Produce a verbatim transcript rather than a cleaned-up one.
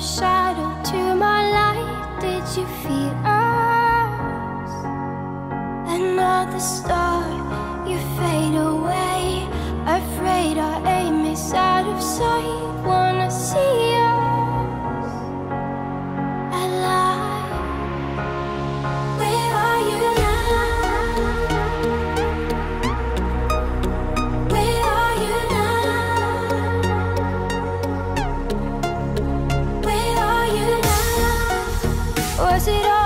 shadow to my light. Did you feel us? Another star, you fade away. Afraid our aim is out of sight. Wanna see us alive. Where are you now? Where are you now? Where are you now? Was it all